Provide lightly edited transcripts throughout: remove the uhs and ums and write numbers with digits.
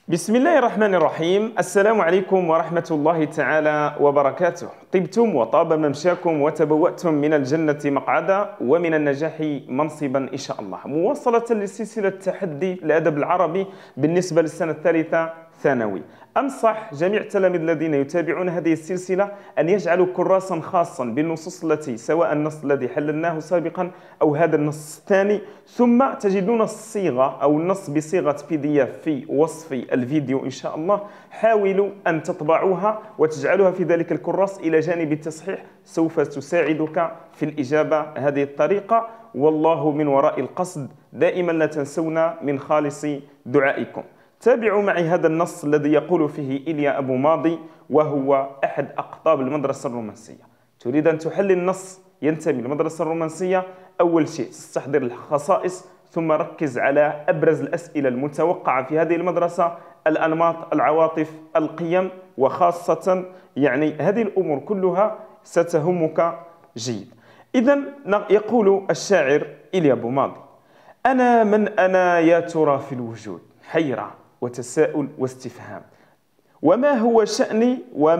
بسم الله الرحمن الرحيم. السلام عليكم ورحمة الله تعالى وبركاته. طبتم وطاب ممشاكم وتبوأتم من الجنة مقعدا ومن النجاح منصبا إن شاء الله. مواصلة لسلسلة تحدي الأدب العربي بالنسبة للسنة الثالثة ثانوي. أنصح جميع التلاميذ الذين يتابعون هذه السلسلة أن يجعلوا كراسا خاصا بالنصوص التي سواء النص الذي حللناه سابقا أو هذا النص الثاني، ثم تجدون الصيغة أو النص بصيغة PDF في وصف الفيديو إن شاء الله. حاولوا أن تطبعوها وتجعلوها في ذلك الكراس إلى جانب التصحيح، سوف تساعدك في الإجابة هذه الطريقة، والله من وراء القصد. دائما لا تنسونا من خالص دعائكم. تابعوا معي هذا النص الذي يقول فيه إيليا أبو ماضي، وهو أحد أقطاب المدرسة الرومانسية. تريد أن تحل النص ينتمي للمدرسة الرومانسية، أول شيء تستحضر الخصائص، ثم ركز على أبرز الأسئلة المتوقعة في هذه المدرسة، الأنماط، العواطف، القيم، وخاصة هذه الأمور كلها ستهمك جيد. إذا يقول الشاعر إيليا أبو ماضي: أنا من أنا يا ترى في الوجود، حيرة وتساؤل واستفهام، وما هو شأني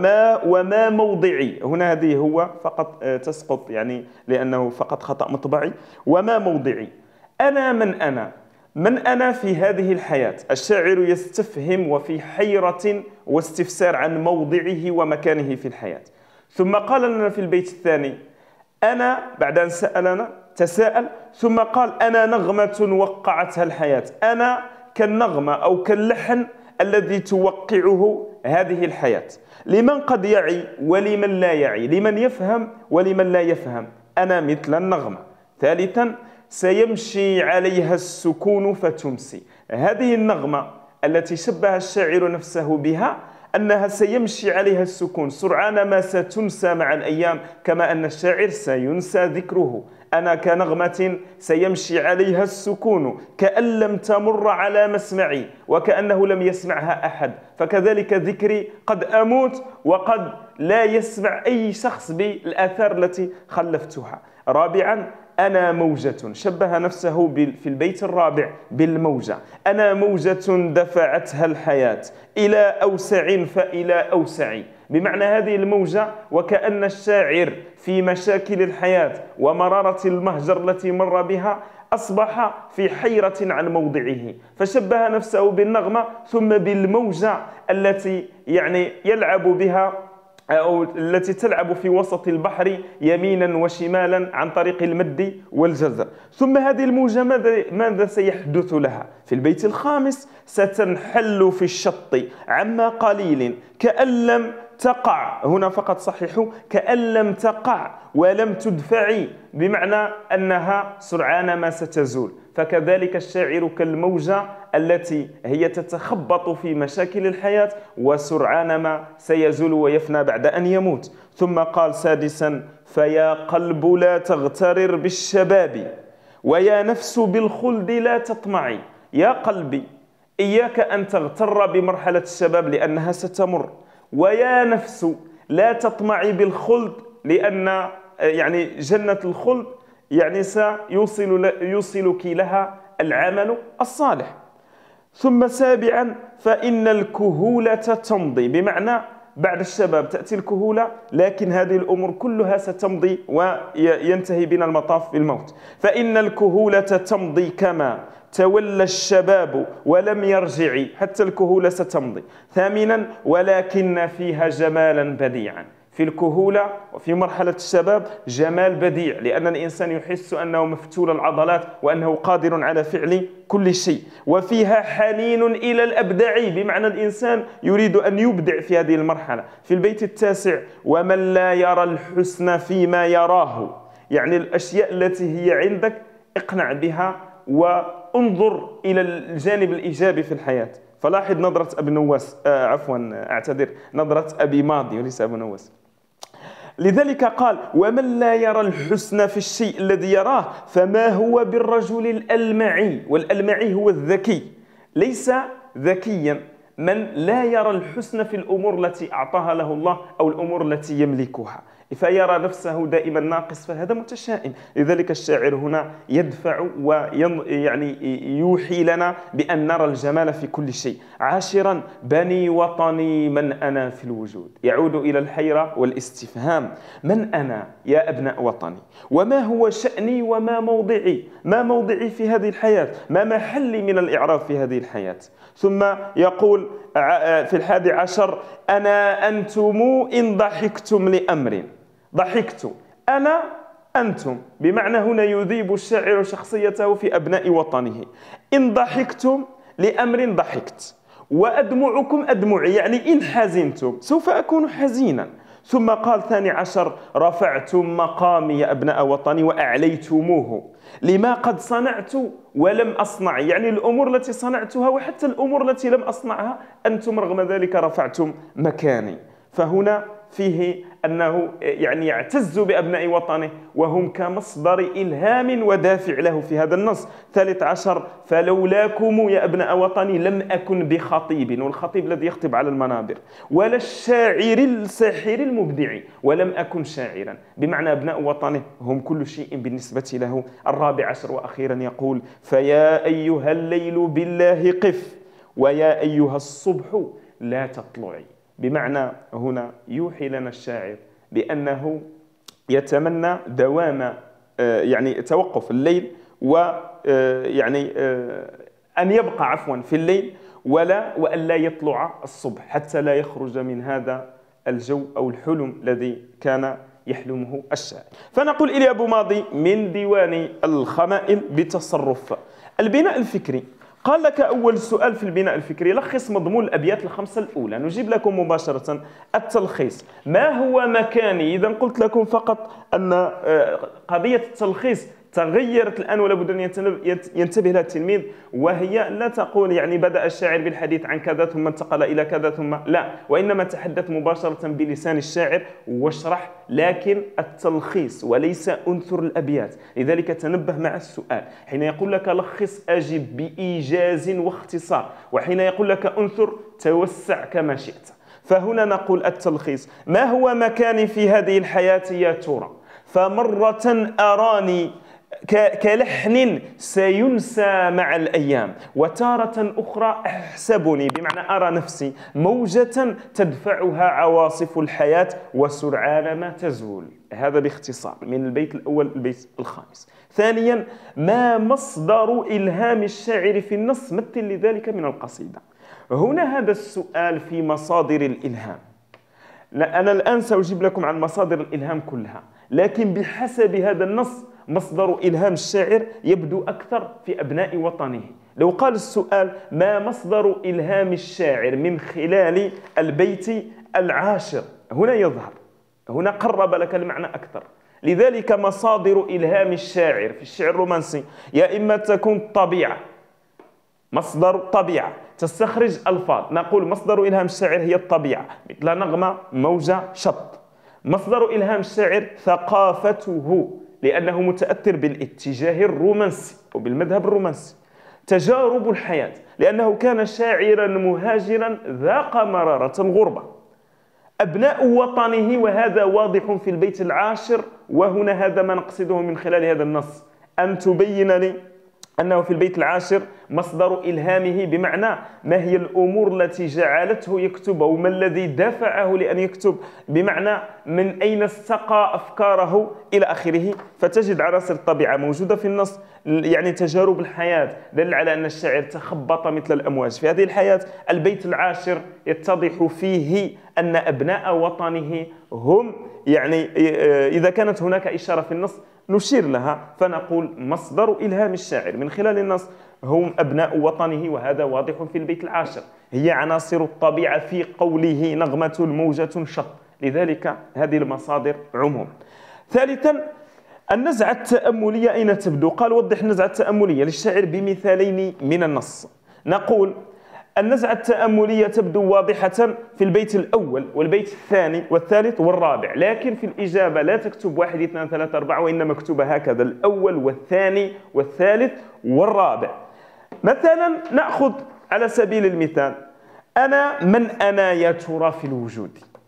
وما موضعي. هنا هذه هو فقط تسقط لأنه فقط خطأ مطبعي. وما موضعي، أنا من أنا في هذه الحياة. الشاعر يستفهم وفي حيرة واستفسار عن موضعه ومكانه في الحياة. ثم قال لنا في البيت الثاني: أنا، بعد أن سألنا تساءل، ثم قال: أنا نغمة وقعتها الحياة. أنا كالنغمة أو كاللحن الذي توقعه هذه الحياة، لمن قد يعي ولمن لا يعي، لمن يفهم ولمن لا يفهم. أنا مثل النغمة. ثالثا: سيمشي عليها السكون فتمسي. هذه النغمة التي شبه الشاعر نفسه بها أنها سيمشي عليها السكون، سرعان ما ستنسى مع الأيام، كما أن الشاعر سينسى ذكره. أنا كنغمة سيمشي عليها السكون، كأن لم تمر على مسمعي وكأنه لم يسمعها أحد. فكذلك ذكري، قد أموت وقد لا يسمع أي شخص بالآثار التي خلفتها. رابعا: أنا موجة، شبه نفسه في البيت الرابع بالموجة. أنا موجة دفعتها الحياة إلى أوسع فإلى أوسع، بمعنى هذه الموجة وكأن الشاعر في مشاكل الحياة ومرارة المهجر التي مر بها أصبح في حيرة عن موضعه، فشبه نفسه بالنغمة ثم بالموجة التي يلعب بها أو التي تلعب في وسط البحر يمينا وشمالا عن طريق المد والجزر. ثم هذه الموجة ماذا سيحدث لها؟ في البيت الخامس: ستنحل في الشط عما قليل كأن لم تقع. هنا فقط صححوا: كأن لم تقع ولم تدفعي، بمعنى أنها سرعان ما ستزول. فكذلك الشاعر كالموجة التي هي تتخبط في مشاكل الحياة وسرعان ما سيزول ويفنى بعد أن يموت. ثم قال سادسا: فيا قلب لا تغترر بالشباب، ويا نفس بالخلد لا تطمعي. يا قلبي، إياك أن تغتر بمرحلة الشباب لأنها ستمر، ويا نفس لا تطمعي بالخلد، لأن جنة الخلد سيوصلك لها العمل الصالح. ثم سابعا: فإن الكهولة تمضي، بمعنى بعد الشباب تأتي الكهولة، لكن هذه الأمور كلها ستمضي وينتهي بنا المطاف بالموت. فإن الكهولة تمضي كما تولى الشباب ولم يرجع، حتى الكهولة ستمضي. ثامنا: ولكن فيها جمالا بديعا. في الكهولة وفي مرحلة الشباب جمال بديع، لأن الإنسان يحس أنه مفتول العضلات وأنه قادر على فعل كل شيء. وفيها حنين إلى الأبداع، بمعنى الإنسان يريد أن يبدع في هذه المرحلة. في البيت التاسع: ومن لا يرى الحسن فيما يراه. الأشياء التي هي عندك اقنع بها وانظر إلى الجانب الإيجابي في الحياة. فلاحظ نظرة أبي نواس، نظرة أبي ماضي وليس أبو نواس. لذلك قال: ومن لا يرى الحسن في الشيء الذي يراه فما هو بالرجل الألمعي. والألمعي هو الذكي، ليس ذكيا من لا يرى الحسن في الأمور التي أعطاها له الله أو الأمور التي يملكها. فيرى نفسه دائما ناقص، فهذا متشائم. لذلك الشاعر هنا يدفع ويعني يوحي لنا بأن نرى الجمال في كل شيء. عاشرا: بني وطني من أنا في الوجود. يعود إلى الحيرة والاستفهام: من أنا يا أبناء وطني؟ وما هو شأني وما موضعي؟ ما موضعي في هذه الحياة؟ ما محلي من الإعراب في هذه الحياة؟ ثم يقول في 11: أنا أنتم إن ضحكتم لأمر. ضحكت أنا أنتم، بمعنى هنا يذيب الشاعر شخصيته في أبناء وطنه. إن ضحكتم لأمر ضحكت، وأدمعكم أدمعي، يعني إن حزنتم سوف أكون حزينا. ثم قال 12: رفعتم مقامي يا أبناء وطني وأعليتموه لما قد صنعت ولم أصنع، يعني الأمور التي صنعتها وحتى الأمور التي لم أصنعها أنتم رغم ذلك رفعتم مكاني. فهنا فيه أنه يعني يعتز بأبناء وطنه وهم كمصدر إلهام ودافع له في هذا النص. 13: فلولاكم يا أبناء وطني لم أكن بخطيب، والخطيب الذي يخطب على المنابر، ولا الشاعر الساحر المبدع، ولم أكن شاعرا، بمعنى أبناء وطنه هم كل شيء بالنسبة له. 14 وأخيرا يقول: فيا أيها الليل بالله قف، ويا أيها الصبح لا تطلعي. بمعنى هنا يوحي لنا الشاعر بأنه يتمنى دوام يعني توقف الليل، ويعني أن يبقى عفوا في الليل وأن لا يطلع الصبح حتى لا يخرج من هذا الجو أو الحلم الذي كان يحلمه الشاعر. فنقول إلي أبو ماضي من ديوان الخمائل بتصرف البناء الفكري. قال لك أول سؤال في البناء الفكري: لخص مضمون الأبيات الخمسة الأولى. نجيب لكم مباشرة التلخيص. ما هو مكاني؟ إذا قلت لكم فقط أن قضية التلخيص تغيرت الآن ولا بد أن ينتبه لها التلميذ، وهي لا تقول يعني بدأ الشاعر بالحديث عن كذا ثم انتقل إلى كذا ثم لا، وإنما تحدث مباشرة بلسان الشاعر واشرح، لكن التلخيص وليس أنثر الأبيات. لذلك تنبه مع السؤال، حين يقول لك لخص أجب بإيجاز واختصار، وحين يقول لك أنثر توسع كما شئت. فهنا نقول التلخيص: ما هو مكاني في هذه الحياة يا ترى؟ فمرة أراني كلحن سينسى مع الأيام، وتارة أخرى أحسبني، بمعنى أرى نفسي موجة تدفعها عواصف الحياة وسرعان ما تزول. هذا باختصار من البيت الأول البيت الخامس. ثانيا: ما مصدر إلهام الشاعر في النص؟ مثل لذلك من القصيدة. هنا هذا السؤال في مصادر الإلهام. أنا الآن سأجيب لكم عن مصادر الإلهام كلها، لكن بحسب هذا النص مصدر إلهام الشاعر يبدو أكثر في أبناء وطنه. لو قال السؤال: ما مصدر إلهام الشاعر من خلال البيت العاشر؟ هنا يظهر، هنا قرب لك المعنى أكثر. لذلك مصادر إلهام الشاعر في الشعر الرومانسي يا إما تكون طبيعة، مصدر طبيعة تستخرج ألفاظ، نقول مصدر إلهام الشاعر هي الطبيعة، مثل نغمة، موجة، شط. مصدر إلهام الشاعر ثقافته، لأنه متأثر بالاتجاه الرومانسي وبالمذهب الرومانسي. تجارب الحياة، لأنه كان شاعرا مهاجرا ذاق مرارة الغربة. أبناء وطنه، وهذا واضح في البيت العاشر، وهنا هذا ما نقصده من خلال هذا النص، أن تبين لي أنه في البيت العاشر مصدر إلهامه، بمعنى ما هي الأمور التي جعلته يكتب وما الذي دفعه لأن يكتب، بمعنى من أين استقى أفكاره إلى آخره. فتجد عناصر الطبيعة موجودة في النص، يعني تجارب الحياة دل على أن الشاعر تخبط مثل الأمواج في هذه الحياة. البيت العاشر يتضح فيه أن أبناء وطنه هم يعني إذا كانت هناك إشارة في النص نشير لها، فنقول مصدر إلهام الشاعر من خلال النص هم أبناء وطنه، وهذا واضح في البيت العاشر. هي عناصر الطبيعة في قوله نغمة موجة شط، لذلك هذه المصادر عموم. ثالثا: النزعة التأملية أين تبدو؟ قال: وضح النزعة التأملية للشاعر بمثالين من النص. نقول النزعة التأملية تبدو واضحة في البيت الأول والبيت الثاني والثالث والرابع، لكن في الإجابة لا تكتب 1 2 3 4، وإنما مكتوبة هكذا: الأول والثاني والثالث والرابع. مثلا نأخذ على سبيل المثال: أنا من أنا يا ترى في الوجود.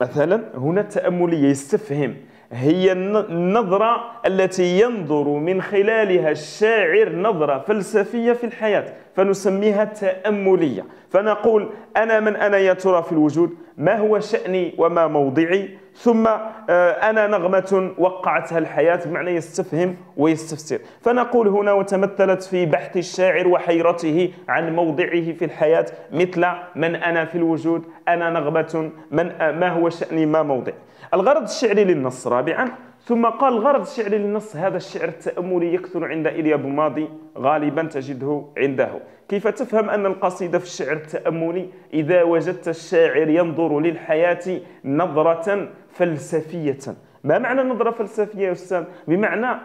مثلا هنا التأملية يستفهم، هي النظرة التي ينظر من خلالها الشاعر نظرة فلسفية في الحياة، فنسميها تأملية. فنقول أنا من أنا يا ترى في الوجود، ما هو شأني وما موضعي، ثم أنا نغمة وقعتها الحياة، بمعنى يستفهم ويستفسر. فنقول هنا وتمثلت في بحث الشاعر وحيرته عن موضعه في الحياة، مثل من أنا في الوجود، أنا نغمة، ما هو شأني ما موضعي. الغرض الشعري للنص رابعا، ثم قال الغرض الشعري للنص هذا الشعر التأملي يكثر عند إيليا بوماضي، غالبا تجده عنده. كيف تفهم أن القصيدة في الشعر التأملي؟ إذا وجدت الشاعر ينظر للحياة نظرة فلسفية. ما معنى نظرة فلسفية يا أستاذ؟ بمعنى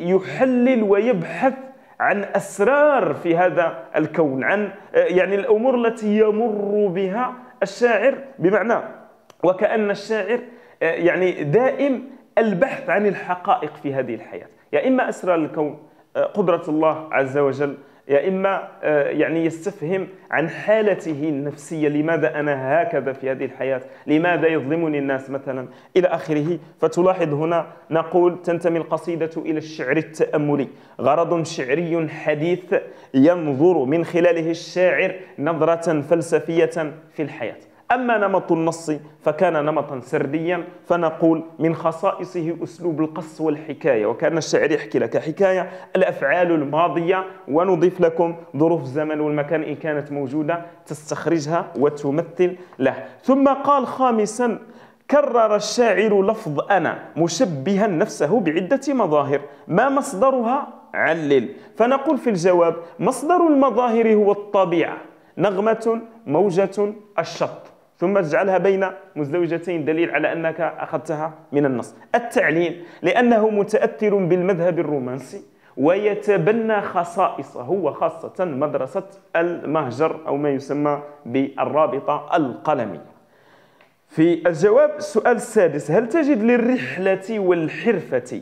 يحلل ويبحث عن أسرار في هذا الكون، عن يعني الأمور التي يمر بها الشاعر، بمعنى وكأن الشاعر يعني دائم البحث عن الحقائق في هذه الحياة، يا إما أسرار الكون، قدرة الله عز وجل، يا إما يعني يستفهم عن حالته النفسية، لماذا أنا هكذا في هذه الحياة، لماذا يظلمني الناس مثلا، إلى آخره. فتلاحظ هنا نقول تنتمي القصيدة إلى الشعر التأملي، غرض شعري حديث ينظر من خلاله الشاعر نظرة فلسفية في الحياة. أما نمط النص فكان نمطا سرديا، فنقول من خصائصه أسلوب القص والحكاية، وكان الشاعر يحكي لك حكاية الأفعال الماضية، ونضيف لكم ظروف الزمن والمكان إن كانت موجودة تستخرجها وتمثل له. ثم قال خامسا، كرر الشاعر لفظ أنا مشبها نفسه بعدة مظاهر، ما مصدرها؟ علل. فنقول في الجواب مصدر المظاهر هو الطبيعة، نغمة، موجة، الشط، ثم تجعلها بين مزدوجتين، دليل على أنك أخذتها من النص. التعليل لأنه متأثر بالمذهب الرومانسي ويتبنى خصائصه، وخاصة مدرسة المهجر أو ما يسمى بالرابطة القلمية. في الجواب السؤال السادس، هل تجد للرحلة والحرفة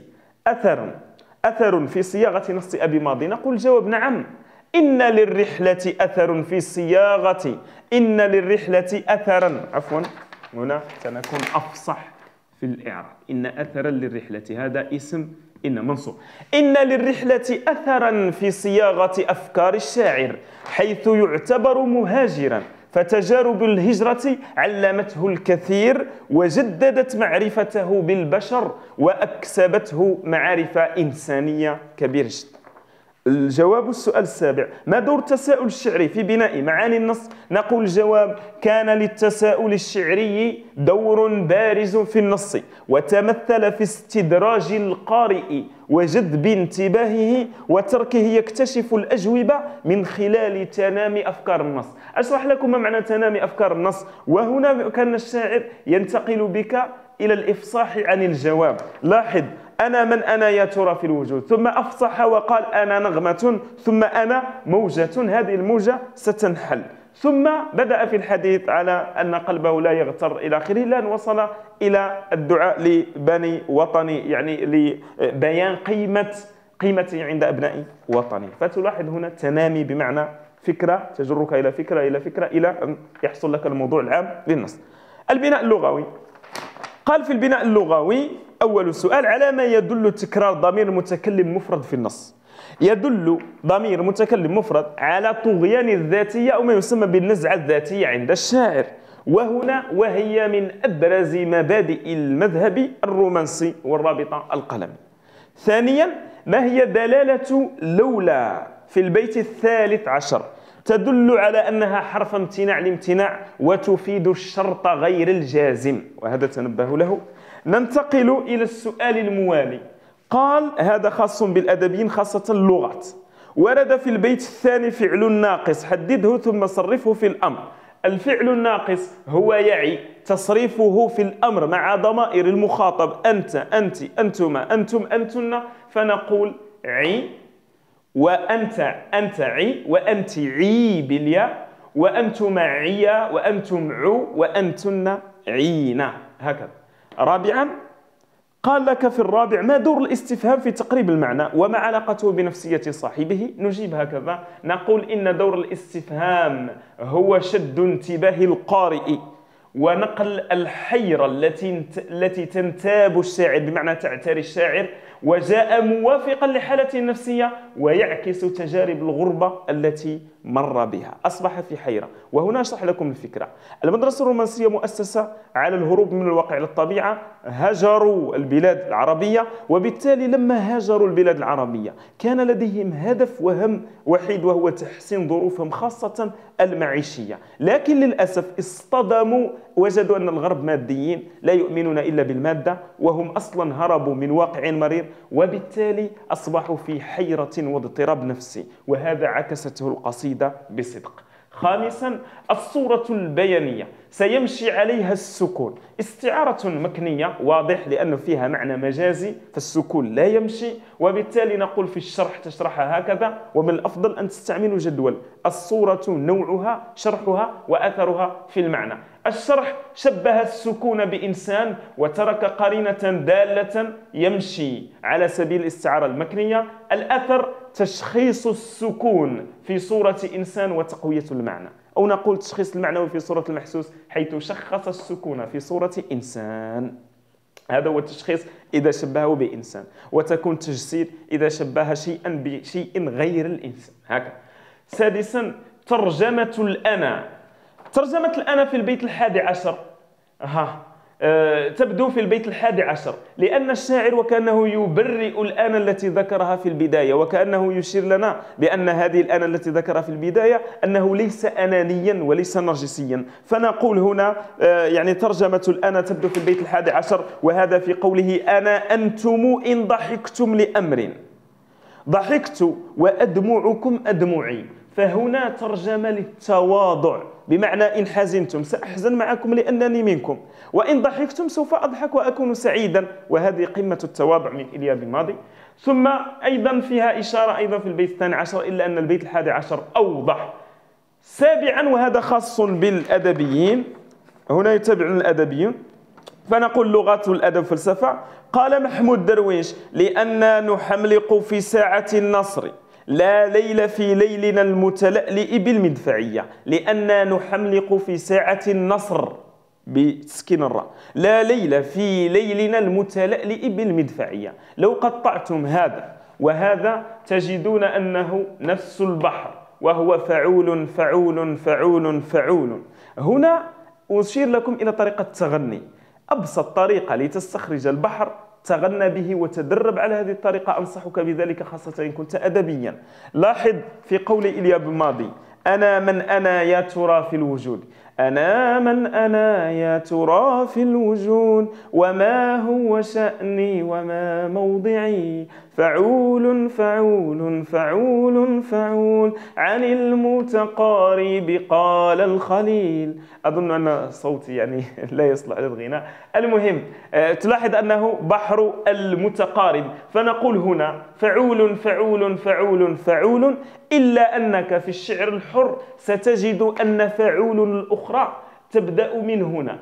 أثر في صياغة نص أبي ماضي؟ نقول الجواب نعم، إن للرحلة أثر في صياغة، إن للرحلة أثرا، عفوا هنا سنكون أفصح في الإعراب، إن أثرا للرحلة هذا اسم إن منصوب، إن للرحلة أثرا في صياغة أفكار الشاعر، حيث يعتبر مهاجرا، فتجارب الهجرة علمته الكثير وجددت معرفته بالبشر وأكسبته معارف إنسانية كبيرة جدا. الجواب السؤال السابع، ما دور التساؤل الشعري في بناء معاني النص؟ نقول الجواب كان للتساؤل الشعري دور بارز في النص، وتمثل في استدراج القارئ وجذب انتباهه وتركه يكتشف الأجوبة من خلال تنامي أفكار النص. أشرح لكم ما معنى تنامي أفكار النص، وهنا كان الشاعر ينتقل بك إلى الإفصاح عن الجواب. لاحظ، أنا من أنا يا ترى في الوجود، ثم أفصح وقال أنا نغمة، ثم أنا موجة، هذه الموجة ستنحل، ثم بدأ في الحديث على أن قلبه لا يغتر إلى آخره، لأن وصل إلى الدعاء لبني وطني، يعني لبيان قيمته عند أبناء وطني. فتلاحظ هنا التنامي بمعنى فكرة تجرك إلى فكرة إلى فكرة إلى أن يحصل لك الموضوع العام للنص. البناء اللغوي، قال في البناء اللغوي أول سؤال، على ما يدل تكرار ضمير متكلم مفرد في النص؟ يدل ضمير متكلم مفرد على طغيان الذاتية أو ما يسمى بالنزعة الذاتية عند الشاعر، وهي من أبرز مبادئ المذهب الرومانسي والرابطة القلمية. ثانيا، ما هي دلالة لولا في البيت الثالث عشر؟ تدل على أنها حرف امتناع لامتناع وتفيد الشرط غير الجازم، وهذا تنبه له. ننتقل إلى السؤال الموالي، قال هذا خاص بالأدبيين خاصة اللغات. ورد في البيت الثاني فعل ناقص، حدده ثم صرفه في الأمر. الفعل الناقص هو يعي، تصريفه في الأمر مع ضمائر المخاطب أنت، أنت، أنتما، أنتم، أنتن، فنقول عي، وأنت، أنت عي، وأنت عي بالياء، وأنتم عيا، وأنتم عو، وأنتن عينا، هكذا. رابعا، قال لك في الرابع، ما دور الاستفهام في تقريب المعنى وما علاقته بنفسية صاحبه؟ نجيب هكذا، نقول إن دور الاستفهام هو شد انتباه القارئ ونقل الحيرة التي تنتاب الشاعر، بمعنى تعتري الشاعر، وجاء موافقا لحالته النفسية ويعكس تجارب الغربة التي مر بها. أصبح في حيرة. وهنا أشرح لكم الفكرة. المدرسة الرومانسية مؤسسة على الهروب من الواقع للطبيعة، هاجروا البلاد العربية، وبالتالي لما هاجروا البلاد العربية كان لديهم هدف وهم وحيد، وهو تحسين ظروفهم خاصة المعيشية. لكن للأسف اصطدموا، وجدوا أن الغرب ماديين لا يؤمنون إلا بالمادة، وهم أصلا هربوا من واقع مرير، وبالتالي أصبحوا في حيرة واضطراب نفسي، وهذا عكسته القصيدة بصدق. خامسا، الصورة البيانية سيمشي عليها السكون، استعارة مكنية واضح لأنه فيها معنى مجازي، فالسكون لا يمشي، وبالتالي نقول في الشرح تشرحها هكذا، ومن الأفضل أن تستعملوا جدول. الصورة نوعها، شرحها وأثرها في المعنى. الشرح شبه السكون بإنسان وترك قرينة دالة يمشي على سبيل الاستعارة المكنية. الأثر تشخيص السكون في صورة إنسان وتقوية المعنى، أو نقول تشخيص المعنوي في صورة المحسوس، حيث شخص السكون في صورة إنسان. هذا هو التشخيص إذا شبهه بإنسان، وتكون تجسيد إذا شبه شيئا بشيء غير الإنسان. هكذا. سادسا، ترجمة الأنا. ترجمة الأنا في البيت 11 تبدو في البيت 11، لأن الشاعر وكأنه يبرئ الأنا التي ذكرها في البداية، وكأنه يشير لنا بأن هذه الأنا التي ذكرها في البداية أنه ليس أنانيا وليس نرجسيا. فنقول هنا يعني ترجمة الأنا تبدو في البيت 11، وهذا في قوله: أنا أنتم إن ضحكتم لأمر، ضحكت وأدمعكم أدمعي. فهنا ترجمة للتواضع، بمعنى إن حزنتم سأحزن معكم لأنني منكم، وإن ضحكتم سوف أضحك وأكون سعيدا. وهذه قمة التواضع من إيليا بن ماضي. ثم أيضا فيها إشارة أيضا في البيت 12، إلا أن البيت 11 أوضح. سابعا، وهذا خاص بالأدبيين، هنا يتابعون الأدبيون، فنقول لغة الأدب فلسفة. قال محمود درويش: لأننا نحملق في ساعة النصر لا ليل في ليلنا المتلألئ بالمدفعية. لأننا نحملق في ساعة النصر بتسكين الراء، لا ليل في ليلنا المتلألئ بالمدفعية. لو قطعتم هذا وهذا تجدون أنه نفس البحر، وهو فعول فعول فعول فعول. هنا أشير لكم إلى طريقة التغني. أبسط طريقة لتستخرج البحر تغنى به وتدرب على هذه الطريقة، أنصحك بذلك خاصة إن كنت أدبيا. لاحظ في قول إيليا بن ماضي: أنا من أنا يا ترى في الوجود، أنا من أنا يا ترى في الوجود، وما هو شأني وما موضعي، فعول فعول فعول فعول عن المتقارب قال الخليل. أظن أن صوتي يعني لا يصلح للغناء. المهم تلاحظ أنه بحر المتقارب، فنقول هنا فعول فعول فعول فعول، إلا أنك في الشعر الحر ستجد أن فعول الأخرى تبدأ من هنا،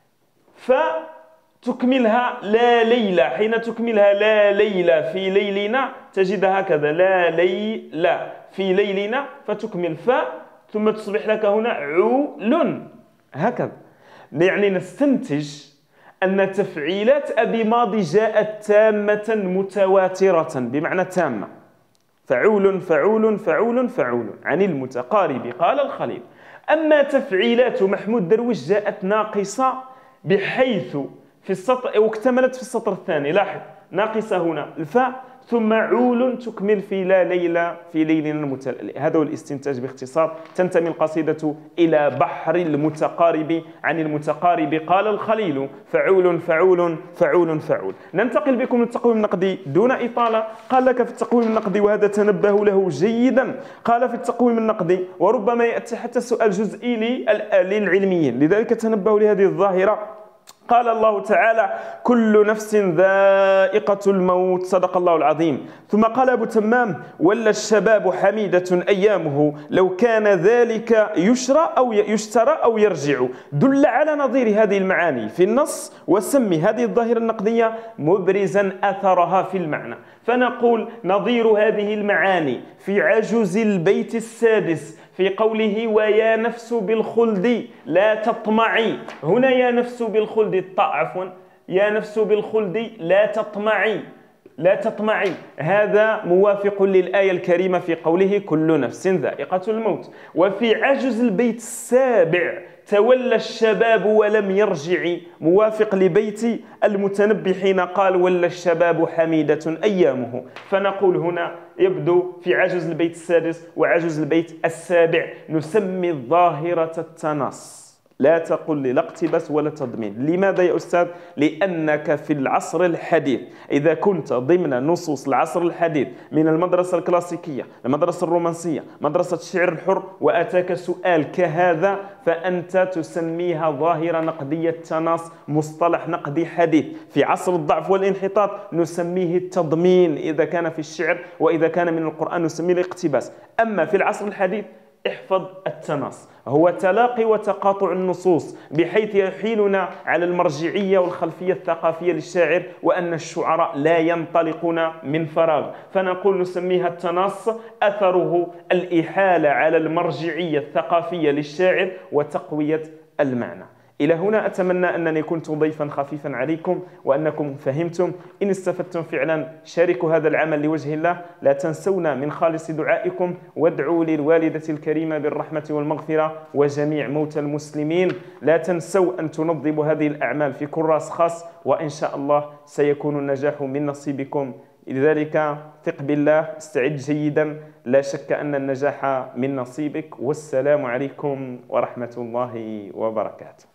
فتكملها لا ليلة. حين تكملها لا ليلة في ليلنا تجدها هكذا: لا ليلة في ليلنا، فتكمل ثم تصبح لك هنا عول هكذا. يعني نستنتج أن تفعيلات أبي ماضي جاءت تامة متواترة، بمعنى تامة. فعول فعول فعول فعول عن المتقارب قال الخليل. أما تفعيلات محمود درويش جاءت ناقصة، بحيث في السطر أو اكتملت في السطر الثاني. لاحظ ناقصة هنا الفاء، ثم عول تكمل في لا ليلة في ليلنا المتلألئ. هذا هو الاستنتاج باختصار. تنتمي القصيدة إلى بحر المتقارب عن المتقارب قال الخليل، فعول فعول فعول فعول. ننتقل بكم للتقويم النقدي دون إطالة. قال لك في التقويم النقدي، وهذا تنبه له جيدا، قال في التقويم النقدي، وربما يأتي حتى سؤال جزئي للعلميين، لذلك تنبهوا لهذه الظاهرة. قال الله تعالى: كل نفس ذائقة الموت، صدق الله العظيم. ثم قال أبو تمام: ولا الشباب حميدة أيامه، لو كان ذلك يشترى أو يرجع. دل على نظير هذه المعاني في النص، وسمي هذه الظاهرة النقدية مبرزا أثرها في المعنى. فنقول نظير هذه المعاني في عجز البيت السادس في قوله ويا نفس بالخلد لا تطمعي. هنا يا نفس بالخلد الطاء عفوا، يا نفس بالخلد لا تطمعي، لا تطمعي، هذا موافق للآية الكريمة في قوله كل نفس ذائقة الموت. وفي عجز البيت السابع تولى الشباب ولم يرجع، موافق لبيت المتنبي حين قال ولى الشباب حميدة أيامه. فنقول هنا يبدو في عجز البيت السادس وعجز البيت السابع نسمي الظاهرة التنص، لا تقل لي لا اقتباس ولا تضمين. لماذا يا أستاذ؟ لأنك في العصر الحديث إذا كنت ضمن نصوص العصر الحديث من المدرسة الكلاسيكية، المدرسة الرومانسية، مدرسة الشعر الحر، وأتاك سؤال كهذا فأنت تسميها ظاهرة نقدية تناص، مصطلح نقدي حديث. في عصر الضعف والانحطاط نسميه التضمين إذا كان في الشعر، وإذا كان من القرآن نسميه الاقتباس. أما في العصر الحديث احفظ التناص، هو تلاقي وتقاطع النصوص بحيث يحيلنا على المرجعية والخلفية الثقافية للشاعر، وأن الشعراء لا ينطلقون من فراغ. فنقول نسميها التناص، أثره الإحالة على المرجعية الثقافية للشاعر وتقوية المعنى. إلى هنا أتمنى أنني كنت ضيفا خفيفا عليكم وأنكم فهمتم. إن استفدتم فعلا شاركوا هذا العمل لوجه الله، لا تنسونا من خالص دعائكم، وادعوا للوالدة الكريمة بالرحمة والمغفرة وجميع موتى المسلمين. لا تنسوا أن تنظموا هذه الأعمال في كراس خاص، وإن شاء الله سيكون النجاح من نصيبكم. لذلك ثق بالله، استعد جيدا، لا شك أن النجاح من نصيبك. والسلام عليكم ورحمة الله وبركاته.